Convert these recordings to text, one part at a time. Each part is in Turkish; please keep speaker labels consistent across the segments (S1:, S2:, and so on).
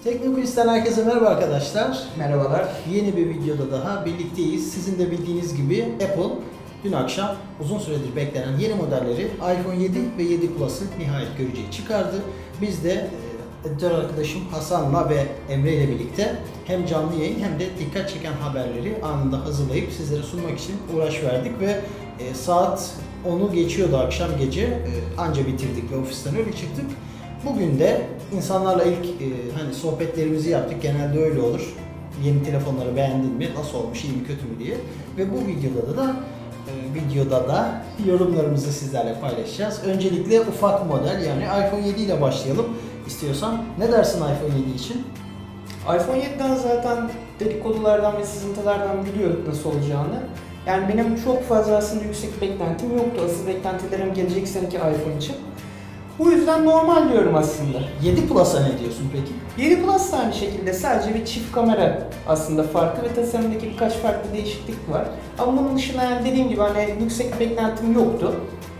S1: Teknoquiz'den herkese merhaba arkadaşlar.
S2: Merhabalar.
S1: Yeni bir videoda daha birlikteyiz. Sizin de bildiğiniz gibi Apple dün akşam uzun süredir beklenen yeni modelleri iPhone 7 ve 7 Plus'ı nihayet göreceği çıkardı. Biz de editör arkadaşım Hasan'la ve Emre ile birlikte hem canlı yayın hem de dikkat çeken haberleri anında hazırlayıp sizlere sunmak için uğraş verdik ve saat 10'u geçiyordu akşam gece. Anca bitirdik ve ofisten öyle çıktık. Bugün de insanlarla ilk hani sohbetlerimizi yaptık. Genelde öyle olur. Yeni telefonları beğendin mi? Nasıl olmuş? İyi mi? Kötü mü diye. Ve bu videoda da yorumlarımızı sizlerle paylaşacağız. Öncelikle ufak model yani iPhone 7 ile başlayalım. İstiyorsan ne dersin iPhone 7 için?
S2: iPhone 7'den zaten dedikodulardan ve sızıntılardan biliyorduk nasıl olacağını. Yani benim çok fazla aslında yüksek beklentim yoktu. Asıl beklentilerim gelecek seneki iPhone için. Bu yüzden normal diyorum aslında.
S1: 7 Plus'a ne diyorsun peki?
S2: 7 Plus da aynı şekilde sadece bir çift kamera aslında farkı ve tasarımdaki birkaç farklı değişiklik var. Ama bunun dışında yani dediğim gibi hani yüksek bir beklentim yoktu.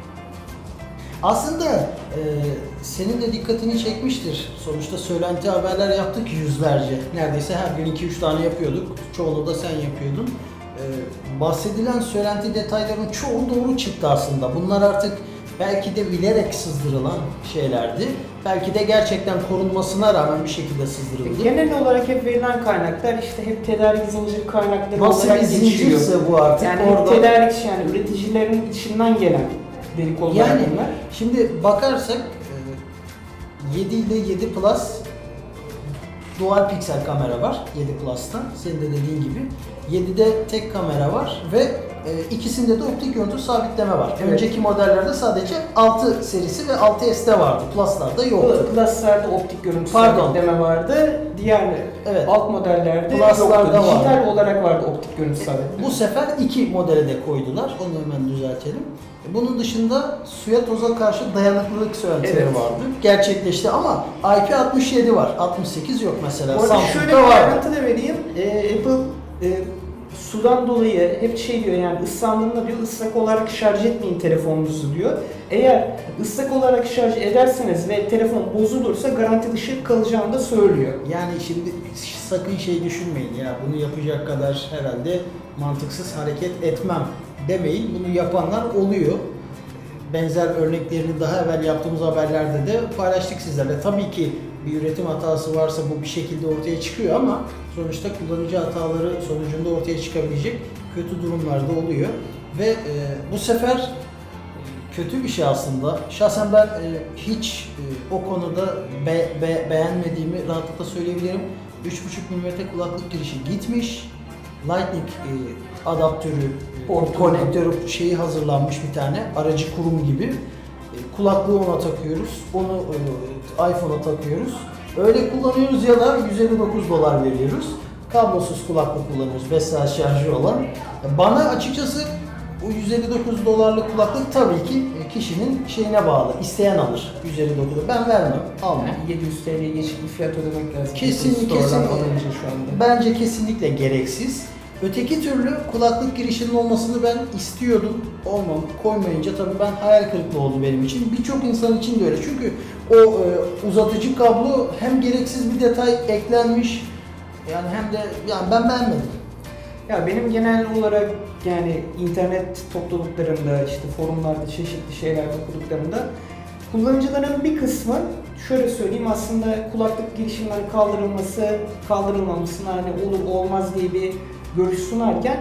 S1: Aslında senin de dikkatini çekmiştir. Sonuçta söylenti haberler yaptık yüzlerce. Neredeyse her gün 2-3 tane yapıyorduk. Çoğunu da sen yapıyordun. Bahsedilen söylenti detayların çoğu doğru çıktı aslında. Bunlar artık belki de bilerek sızdırılan şeylerdi. Belki de gerçekten korunmasına rağmen bir şekilde sızdırıldı.
S2: Genel olarak hep verilen kaynaklar işte hep tedarik zinciri kaynakları
S1: nasıl
S2: olarak
S1: bir zincirse bu artık
S2: yani
S1: orada.
S2: tedarik yani üreticilerin içinden gelen dedikodular
S1: Yani
S2: bunlar.
S1: şimdi bakarsak 7 ile 7 Plus dual piksel kamera var 7 Plus'ta. Senin de dediğin gibi. 7'de tek kamera var ve ikisinde de optik görüntü sabitleme var.
S2: Evet.
S1: Önceki modellerde sadece 6 serisi ve 6S'te vardı. Plus'larda yoktu.
S2: Plus'larda optik görüntü
S1: Pardon.
S2: sabitleme vardı. Diğer
S1: Evet.
S2: alt modellerde
S1: Plus'larda
S2: yoktu. Dijital
S1: vardı.
S2: olarak vardı optik görüntü sabitleme.
S1: Bu sefer 2 modele de koydular. Onu hemen düzeltelim. Bunun dışında suya toza karşı dayanıklılık söylentileri
S2: Evet.
S1: vardı. Gerçekleşti ama IP67 var. 68 yok mesela.
S2: Orada şöyle
S1: Samsung'da
S2: bir
S1: var.
S2: ayrıntı da vereyim. Apple sudan dolayı hep şey diyor yani ıslandığında diyor ıslak olarak şarj etmeyin telefonunuzu diyor. Eğer ıslak olarak şarj ederseniz ve telefon bozulursa garanti dışı kalacağını da söylüyor.
S1: Yani şimdi sakın şey düşünmeyin ya bunu yapacak kadar herhalde mantıksız hareket etmem demeyin. Bunu yapanlar oluyor. Benzer örneklerini daha evvel yaptığımız haberlerde de paylaştık sizlerle. Tabii ki bir üretim hatası varsa bu bir şekilde ortaya çıkıyor ama sonuçta kullanıcı hataları sonucunda ortaya çıkabilecek kötü durumlarda oluyor. Ve bu sefer kötü bir şey aslında. Şahsen ben hiç o konuda beğenmediğimi rahatlıkla söyleyebilirim. 3.5 mm kulaklık girişi gitmiş. Lightning adaptörü, konektörü şeyi hazırlanmış bir tane aracı kurum gibi. Kulaklığı ona takıyoruz, onu iPhone'a takıyoruz. Öyle kullanıyoruz ya da $159 veriyoruz. Kablosuz kulaklık kullanıyoruz 5 saat şarjı olan. Bana açıkçası bu $159'lık kulaklık tabii ki kişinin şeyine bağlı. İsteyen alır $159. Ben vermem, almam.
S2: Yani 700 TL'ye geçik bir fiyat ödemek lazım.
S1: Kesinlikle.
S2: Şu anda.
S1: Bence kesinlikle gereksiz. Öteki türlü kulaklık girişinin olmasını ben istiyordum. Koymayınca tabii ben hayal kırıklığı oldu benim için. Birçok insan için de öyle. Çünkü o uzatıcı kablo hem gereksiz bir detay eklenmiş yani hem de yani ben beğenmedim.
S2: Ya benim genel olarak yani internet topluluklarında işte forumlarda çeşitli şeyler okuduklarımda kullanıcıların bir kısmı şöyle söyleyeyim aslında kulaklık girişinden kaldırılmamasına hani olur olmaz diye bir görüş sunarken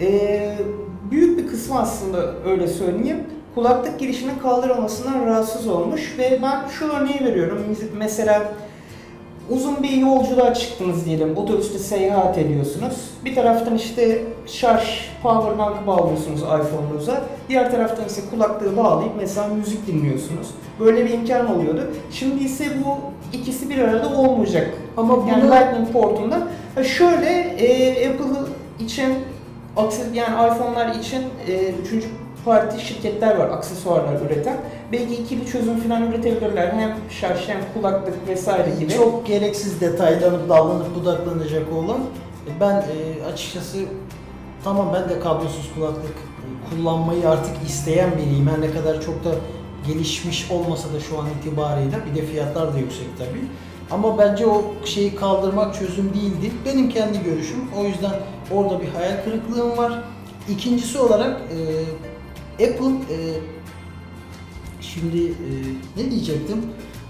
S2: büyük bir kısmı aslında öyle söyleyeyim kulaklık girişinin kaldırılmasından rahatsız olmuş ve ben şu örneği veriyorum mesela uzun bir yolculuğa çıktınız diyelim, otobüste seyahat ediyorsunuz. Bir taraftan işte powerbank bağlıyorsunuz iPhone'unuza. Diğer taraftan ise kulaklığı bağlayıp mesela müzik dinliyorsunuz. Böyle bir imkan oluyordu. Şimdi ise bu ikisi bir arada olmayacak.
S1: Ama
S2: yani
S1: bunu...
S2: Lightning portunda. Şöyle Apple için, yani iPhone'lar için üçüncü parti şirketler var, aksesuarlar üreten. Belki ikili çözüm falan üretebilirler. Hem şarj hem kulaklık vesaire gibi.
S1: Çok gereksiz detaylanıp dallanıp budaklanacak olan. Ben açıkçası tamam ben de kablosuz kulaklık kullanmayı artık isteyen biriyim. Her ne kadar çok da gelişmiş olmasa da şu an itibarıyla bir de fiyatlar da yüksek tabii. Ama bence o şeyi kaldırmak çözüm değildi. Benim kendi görüşüm. O yüzden orada bir hayal kırıklığım var. İkincisi olarak Apple şimdi ne diyecektim?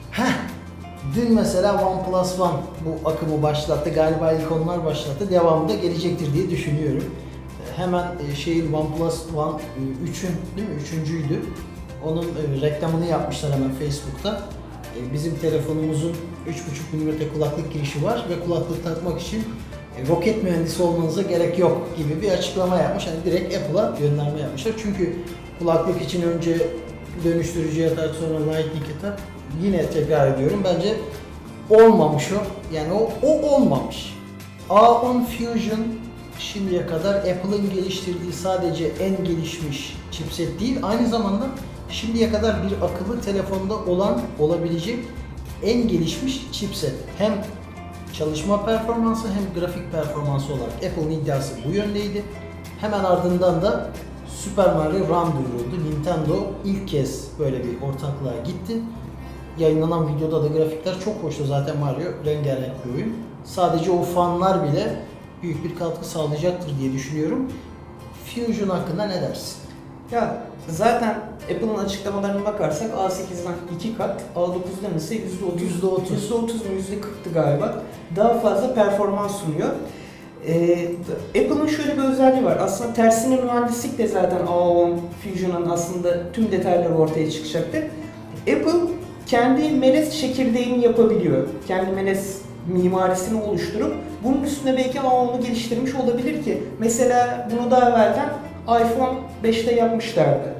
S1: Dün mesela OnePlus One bu akımı başlattı. Galiba ilk onlar başlattı. Devamı da gelecektir diye düşünüyorum. Hemen OnePlus One 3'ün değil mi? Üçüncüydü. Onun reklamını yapmışlar hemen Facebook'ta. Bizim telefonumuzun 3.5 mm kulaklık girişi var ve kulaklık takmak için roket mühendisi olmanıza gerek yok gibi bir açıklama yapmış. Yani direkt Apple'a gönderme yapmışlar. Çünkü kulaklık için önce dönüştürücüye tak, sonra Lightning'e tak. Yine tekrar ediyorum. Bence olmamış o. Yani o olmamış. A10 Fusion şimdiye kadar Apple'ın geliştirdiği sadece en gelişmiş chipset değil, aynı zamanda şimdiye kadar bir akıllı telefonda olabilecek en gelişmiş chipset. Hem çalışma performansı hem grafik performansı olarak Apple'ın iddiası bu yöndeydi. Hemen ardından da Super Mario Run duyuruldu. Nintendo ilk kez böyle bir ortaklığa gitti. Yayınlanan videoda da grafikler çok hoştu, zaten Mario rengarenk bir oyun. Sadece o fanlar bile büyük bir katkı sağlayacaktır diye düşünüyorum. Fusion hakkında ne dersin?
S2: Ya zaten Apple'ın açıklamalarına bakarsak A8'den 2 kat, A9'dan ise %30 mu %40'tı galiba. Daha fazla performans sunuyor. Apple'ın şöyle bir özelliği var. Aslında tersine mühendislik de zaten A10 Fusion'ın aslında tüm detayları ortaya çıkacaktır. Apple kendi melez çekirdeğini yapabiliyor. Kendi melez mimarisini oluşturup bunun üstüne belki A10'u geliştirmiş olabilir ki. Mesela bunu daha evvelden iPhone 5'te yapmışlardı.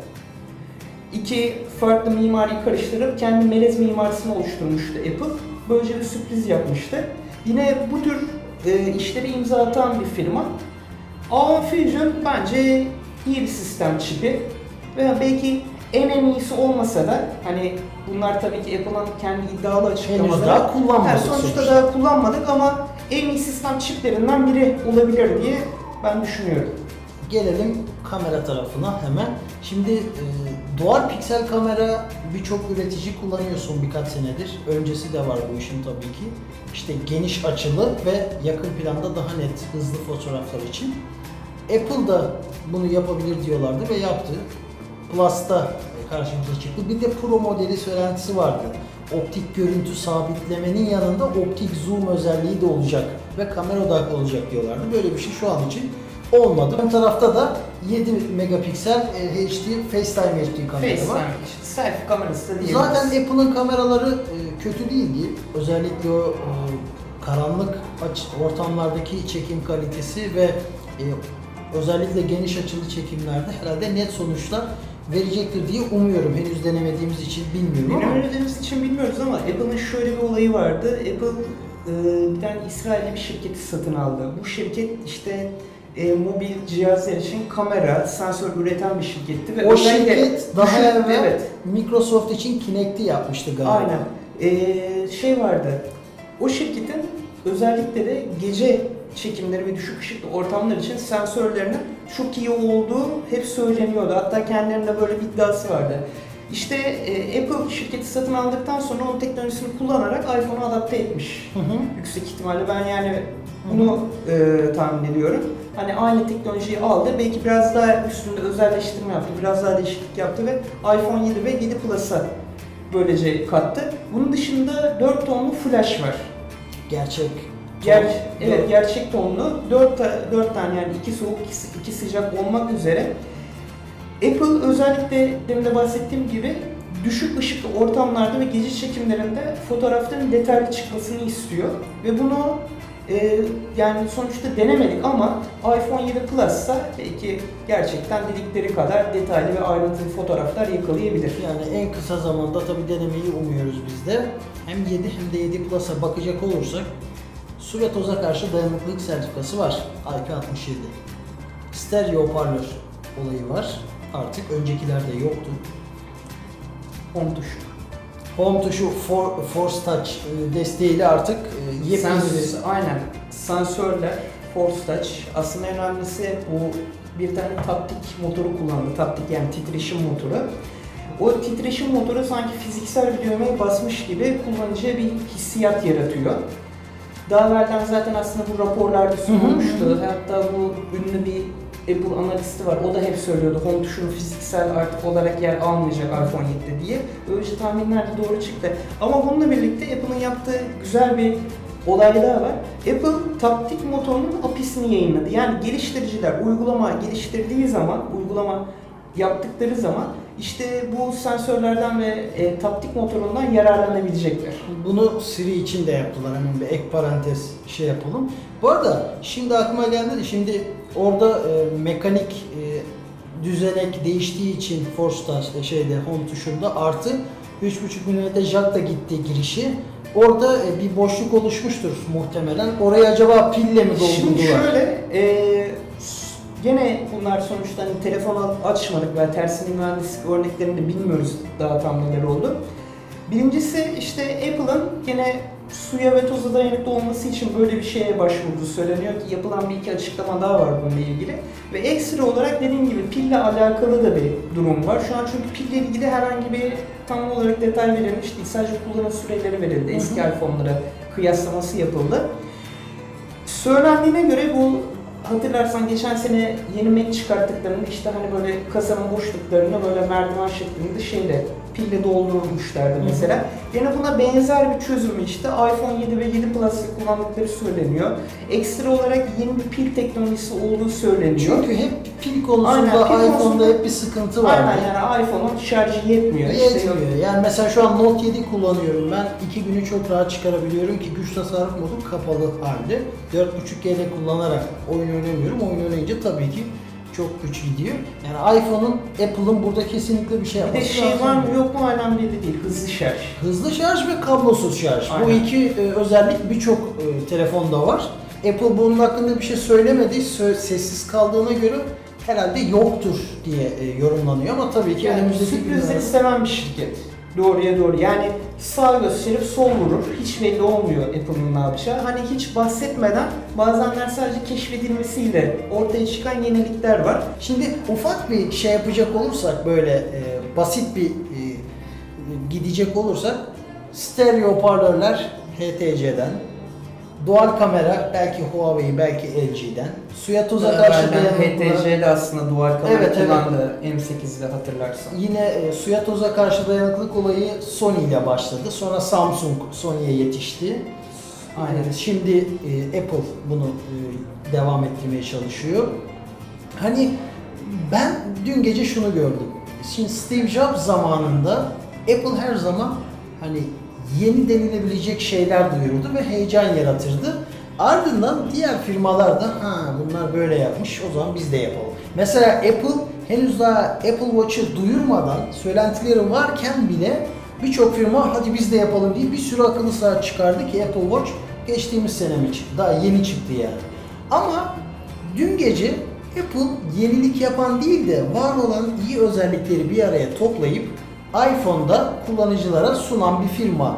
S2: İki farklı mimariyi karıştırıp kendi melez mimarisini oluşturmuştu Apple. Böylece bir sürpriz yapmıştı. Yine bu tür işleri imza atan bir firma. A10 Fusion bence iyi bir sistem çipi ve belki en iyisi olmasa da hani bunlar tabii ki Apple'ın kendi iddialı açıklamaları.
S1: Henüz daha kullanmadık.
S2: Sonuçta daha kullanmadık ama en iyi sistem çiplerinden biri olabilir diye ben düşünüyorum.
S1: Gelelim kamera tarafına hemen. Şimdi dual piksel kamera birçok üretici kullanıyor son birkaç senedir. Öncesi de var bu işin tabii ki. İşte geniş açılı ve yakın planda daha net, hızlı fotoğraflar için. Apple da bunu yapabilir diyorlardı ve yaptı. Plus'ta karşımıza çıktı. Bir de Pro modeli söylentisi vardı. Optik görüntü sabitlemenin yanında optik zoom özelliği de olacak ve kamera odaklı olacak diyorlardı. Böyle bir şey şu an için olmadı. Ön tarafta da 7 megapiksel HD FaceTime HD kamera var.
S2: Selfie kamerası da diyebiliriz.
S1: Zaten Apple'ın kameraları kötü değildi. Özellikle o karanlık ortamlardaki çekim kalitesi ve özellikle geniş açılı çekimlerde herhalde net sonuçlar verecektir diye umuyorum. Henüz denemediğimiz için bilmiyorum ama.
S2: Denemediğimiz için bilmiyoruz ama Apple'ın şöyle bir olayı vardı. Apple bir tane İsrail'li bir şirketi satın aldı. Bu şirket işte mobil cihazlar için kamera, sensör üreten bir şirketti. Ve
S1: o şirket daha evvel
S2: evet.
S1: Microsoft için Kinect'i yapmıştı galiba.
S2: Aynen. Şey vardı, o şirketin özellikle de gece çekimleri ve düşük ışıklı ortamlar için sensörlerinin çok iyi olduğu hep söyleniyordu. Hatta kendilerinde böyle bir iddiası vardı. İşte Apple şirketi satın aldıktan sonra onun teknolojisini kullanarak iPhone'u adapte etmiş. Yüksek ihtimalle ben yani bunu tahmin ediyorum. Hani aynı teknolojiyi aldı, belki biraz daha üstünde özelleştirme yaptı, biraz daha değişiklik yaptı ve iPhone 7 ve 7 Plus'a böylece kattı. Bunun dışında 4 tonlu flash var.
S1: Gerçek.
S2: Evet, gerçek tonlu 4 tane, yani 2 soğuk 2 sıcak olmak üzere. Apple özellikle demin de bahsettiğim gibi düşük ışıklı ortamlarda ve gece çekimlerinde fotoğrafların detaylı çıkmasını istiyor ve bunu yani sonuçta denemedik ama iPhone 7 Plus'ta belki gerçekten dedikleri kadar detaylı ve ayrıntılı fotoğraflar yakalayabilir.
S1: Yani en kısa zamanda tabii denemeyi umuyoruz biz de. Hem 7 hem de 7 Plus'a bakacak olursak su ve toza karşı dayanıklılık sertifikası var. IP67. Stereo hoparlör olayı var. Artık öncekilerde yoktu.
S2: Home tuşu.
S1: Home tuşu Force Touch desteğiyle artık yepyeni
S2: aynen. Sensörler, Force Touch. Aslında en önemlisi bu bir tane taptik motoru kullandı. Taptik yani titreşim motoru. o titreşim motoru sanki fiziksel bir düğmeye basmış gibi kullanıcıya bir hissiyat yaratıyor. Daha evvelden zaten aslında bu raporlarda sunulmuştu. Hatta bu ünlü bir Apple analisti var. O da hep söylüyordu home tuşunun fiziksel artık olarak yer almayacak iPhone 7'de diye. Böylece tahminler de doğru çıktı. Ama bununla birlikte Apple'ın yaptığı güzel bir olay daha var. Apple taptik motorunun API'sini yayınladı. Yani geliştiriciler uygulama geliştirdiği zaman, uygulama yaptıkları zaman işte bu sensörlerden ve taptik motorundan yararlanabilecekler.
S1: Bunu Siri için de yaptılar. Hemen bir ek parantez şey yapalım. Bu arada şimdi aklıma geldi de şimdi orada mekanik düzenek değiştiği için Force Touch'ta home tuşunda artı 3.5 mm jack da gitti girişi. Orada bir boşluk oluşmuştur muhtemelen. Orayı acaba pille mi doldurdular?
S2: Şimdi şöyle, gene bunlar sonuçta hani telefonu açmadık ve tersinin mühendislik örneklerini bilmiyoruz daha tam neler oldu. Birincisi işte Apple'ın gene suya ve toza dayanıklı olması için böyle bir şeye başvurduğu söyleniyor ki yapılan bir iki açıklama daha var bununla ilgili. Ve ekstra olarak dediğim gibi pille alakalı da bir durum var. Şu an çünkü pille ilgili herhangi bir tam olarak detay verilmiş değil. Sadece kullanım süreleri verildi. Eski iPhone'lara kıyaslaması yapıldı. Söylendiğine göre bu hatırlarsan geçen sene yeni Mac çıkarttıklarında işte hani böyle kasanın boşluklarını böyle merdiven şeklinde pille doldurmuşlardı mesela. Yine buna benzer bir çözümü işte iPhone 7 ve 7 Plus'ı kullandıkları söyleniyor. Ekstra olarak yeni bir pil teknolojisi olduğu söyleniyor.
S1: Çünkü hep pil konusunda iPhone'da hep bir sıkıntı var.
S2: Aynen yani iPhone'un şarjı yetmiyor.
S1: Yetmiyor. Yani mesela şu an Note 7 kullanıyorum ben. 2 günü çok rahat çıkarabiliyorum ki güç tasarruf modu kapalı halde. 4.5G'de kullanarak oyun oynamıyorum. Oyun oynayınca tabii ki çok güç gidiyor. Yani iPhone'un, Apple'ın burada kesinlikle bir şey yapması lazım.
S2: Bir de var mı yok mu hala belli değil. Hızlı şarj.
S1: Hızlı şarj ve kablosuz şarj.
S2: Aynen.
S1: Bu iki özellik birçok telefonda var. Apple bunun hakkında bir şey söylemedi. Sessiz kaldığına göre herhalde yoktur diye yorumlanıyor ama tabii ki
S2: Yani
S1: önümüzdeki
S2: sürprizleri seven bir şirket. Doğruya doğru. Yani sağ gösterip sol vurur. Hiç belli olmuyor Apple'ın ne yapacağı. Hani hiç bahsetmeden bazenler sadece keşfedilmesiyle ortaya çıkan yenilikler var.
S1: Şimdi ufak bir şey yapacak olursak böyle basit bir gidecek olursak stereo hoparlörler HTC'den, dual kamera belki Huawei belki LG'den, suya toza karşı dayanıklı
S2: HTC'de aslında dual kamera
S1: Evet,
S2: kullandı M8'de hatırlarsan.
S1: Yine suya toza karşı dayanıklılık olayı Sony ile başladı. Sonra Samsung Sony'ye yetişti.
S2: Aynen.
S1: Şimdi Apple bunu devam ettirmeye çalışıyor. Hani ben dün gece şunu gördüm. Şimdi Steve Jobs zamanında Apple her zaman hani yeni denilebilecek şeyler duyururdu ve heyecan yaratırdı. Ardından diğer firmalar da bunlar böyle yapmış o zaman biz de yapalım. Mesela Apple henüz daha Apple Watch'ı duyurmadan söylentileri varken bile birçok firma hadi biz de yapalım diye bir sürü akıllı saat çıkardı ki Apple Watch geçtiğimiz sene mi çıktı? Daha yeni çıktı yani. Ama dün gece Apple yenilik yapan değil de var olan iyi özellikleri bir araya toplayıp iPhone'da kullanıcılara sunan bir firma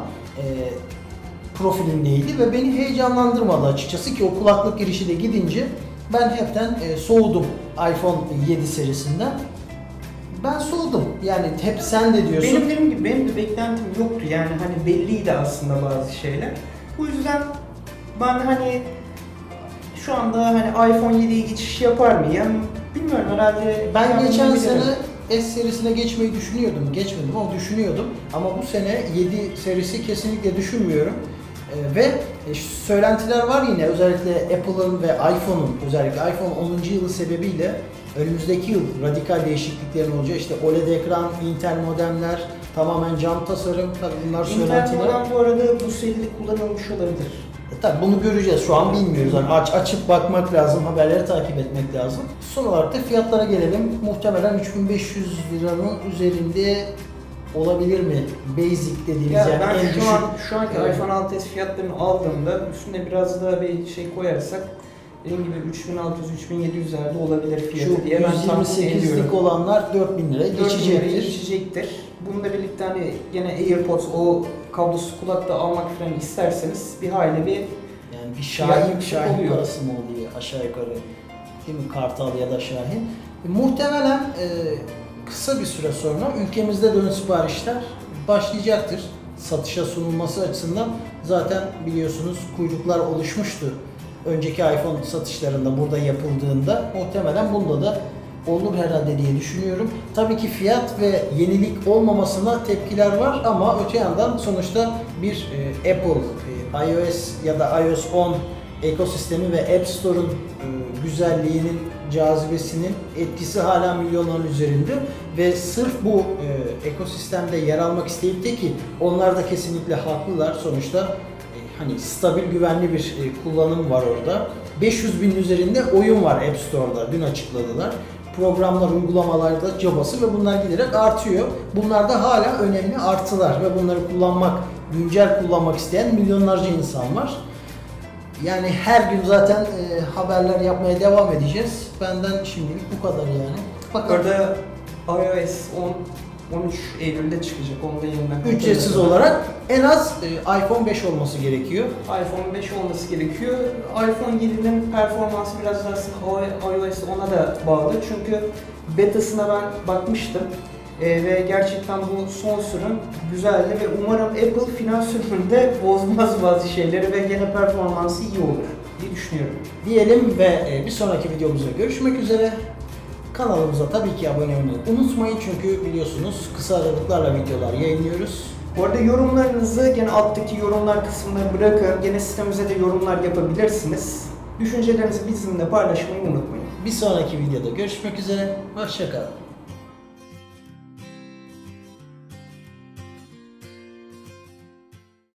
S1: profilindeydi ve beni heyecanlandırmadı açıkçası ki o kulaklık girişi de gidince ben hepten soğudum iPhone 7 serisinden. Ben soğudum. Yani hep sen de diyorsun.
S2: Benim de beklentim yoktu yani hani belliydi aslında bazı şeyler. Bu yüzden ben hani şu anda hani iPhone 7'ye geçiş yapar mıyım? Bilmiyorum herhalde.
S1: Ben geçen sene S serisine geçmeyi düşünüyordum. Geçmedim ama düşünüyordum. Ama bu sene 7 serisi kesinlikle düşünmüyorum. Ve söylentiler var yine özellikle Apple'ın ve iPhone'un özellikle iPhone 10. yılı sebebiyle önümüzdeki yıl radikal değişikliklerin olacağı işte OLED ekran, Intel modemler, tamamen cam tasarım bunlar söylentiler.
S2: Intel modem bu arada bu seride kullanılmış olabilir.
S1: Tabii bunu göreceğiz. Şu an bilmiyoruz. Yani açıp bakmak lazım, haberleri takip etmek lazım. Son olarak da fiyatlara gelelim. Muhtemelen 3500 liranın üzerinde olabilir mi? Basic dediğimiz
S2: Ya
S1: yani
S2: ben
S1: en düşük.
S2: şu anki iPhone 6s fiyatlarını aldığımda üstüne biraz daha bir şey koyarsak dediğim gibi 3600-3700'lerde olabilir fiyatı
S1: Şu
S2: diye ben tahmin
S1: 128'lik
S2: ediyorum.
S1: olanlar 4000 liraya geçecektir.
S2: Geçecektir. Bununla birlikte hani yine AirPods o kablosuz kulakta almak falan isterseniz bir hayli bir
S1: Yani bir
S2: Şahin
S1: Şahin
S2: oluyor.
S1: parası mı oluyor aşağı yukarı? Değil mi? Kartal ya da Şahin. Muhtemelen kısa bir süre sonra ülkemizde de ön siparişler başlayacaktır. Satışa sunulması açısından zaten biliyorsunuz kuyruklar oluşmuştu. Önceki iPhone satışlarında burada yapıldığında muhtemelen bunda da olur herhalde diye düşünüyorum. Tabii ki fiyat ve yenilik olmamasına tepkiler var ama öte yandan sonuçta bir Apple, iOS ya da iOS 10 ekosistemi ve App Store'un güzelliğinin, cazibesinin etkisi hala milyonların üzerinde ve sırf bu ekosistemde yer almak isteyip de ki onlar da kesinlikle haklılar sonuçta hani stabil, güvenli bir kullanım var orada. 500 bin üzerinde oyun var App Store'da, dün açıkladılar. Programlar, uygulamalarda cabası ve bunlar giderek artıyor. Bunlar da hala önemli artılar ve bunları kullanmak, güncel kullanmak isteyen milyonlarca insan var. Yani her gün zaten haberler yapmaya devam edeceğiz. Benden şimdilik bu kadar yani.
S2: Bakalım. Orada iOS 13 Eylül'de çıkacak. Onu da yeniden
S1: ücretsiz olarak en az iPhone 5 olması gerekiyor.
S2: iPhone 5 olması gerekiyor. iPhone 7'nin performansı biraz daha iOS 10'a da bağlı. Çünkü betasına ben bakmıştım. Ve gerçekten bu son sürüm güzeldi ve umarım Apple final sürümünde bozmaz bazı şeyleri ve gene performansı iyi olur diye düşünüyorum.
S1: Diyelim ve bir sonraki videomuzda görüşmek üzere. Kanalımıza tabii ki abone olmayı unutmayın çünkü biliyorsunuz kısa aralıklarla videolar yayınlıyoruz.
S2: Bu arada yorumlarınızı gene alttaki yorumlar kısmına bırakın. Gene sitemize de yorumlar yapabilirsiniz. Düşüncelerinizi bizimle paylaşmayı unutmayın.
S1: Bir sonraki videoda görüşmek üzere. Hoşça kalın.